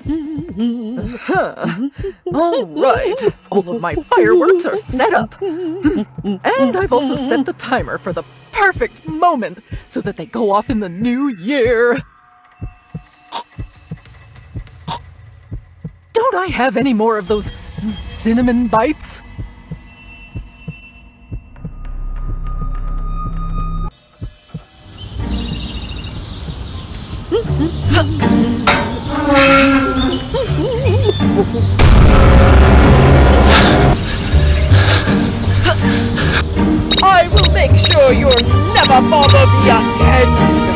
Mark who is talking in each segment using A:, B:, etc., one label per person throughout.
A: All right, all of my fireworks are set up. And I've also set the timer for the perfect moment so that they go off in the new year. Don't I have any more of those cinnamon bites?
B: I will make sure you'll never bother me again!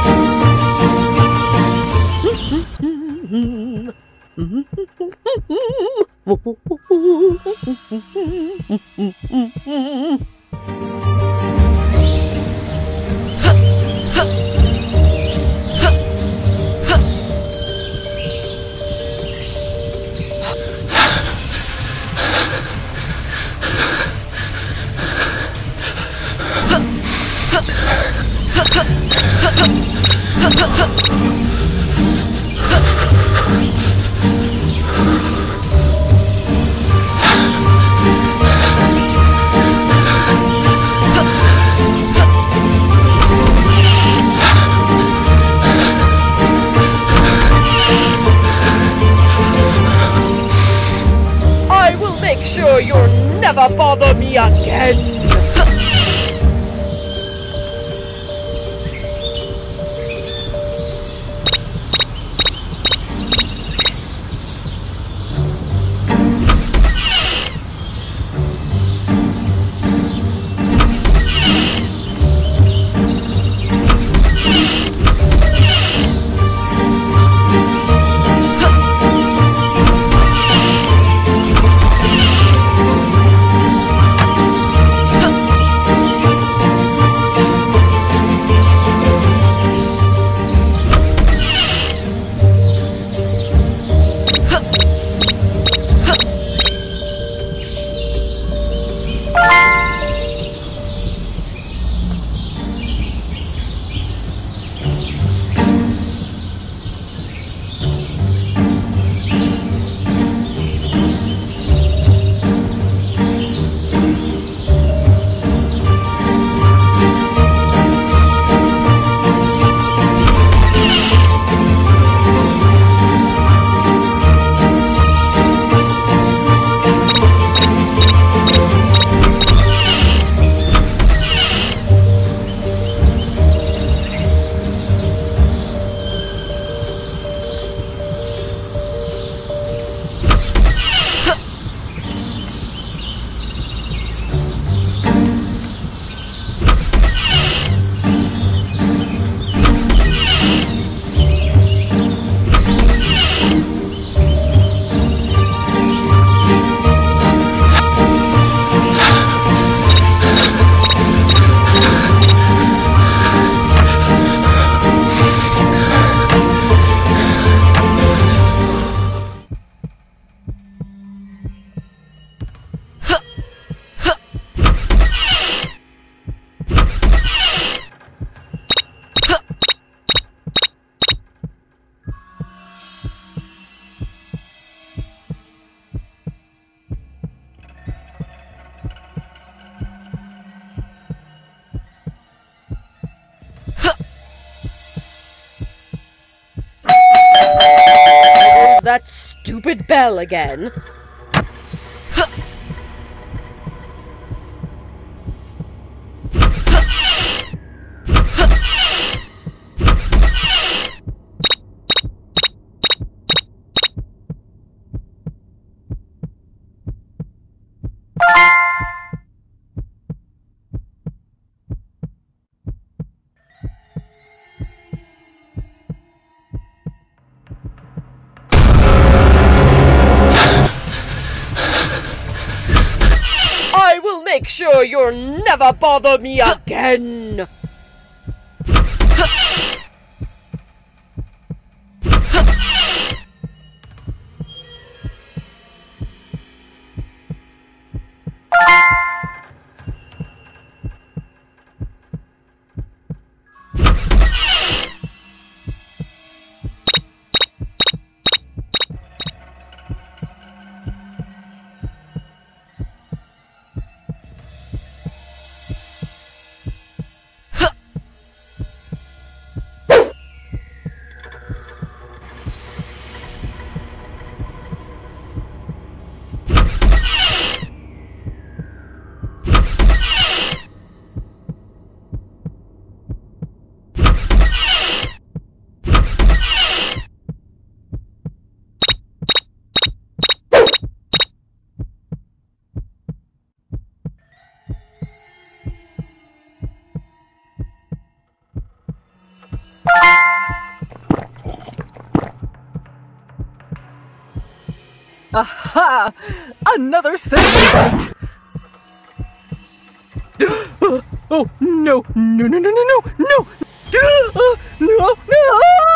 B: I will make sure you'll never bother me again! That stupid bell again. Make sure you'll never bother me again!
A: Aha! Another cinnamon bite! Oh, no, no, no, no, no, no, no! No, no!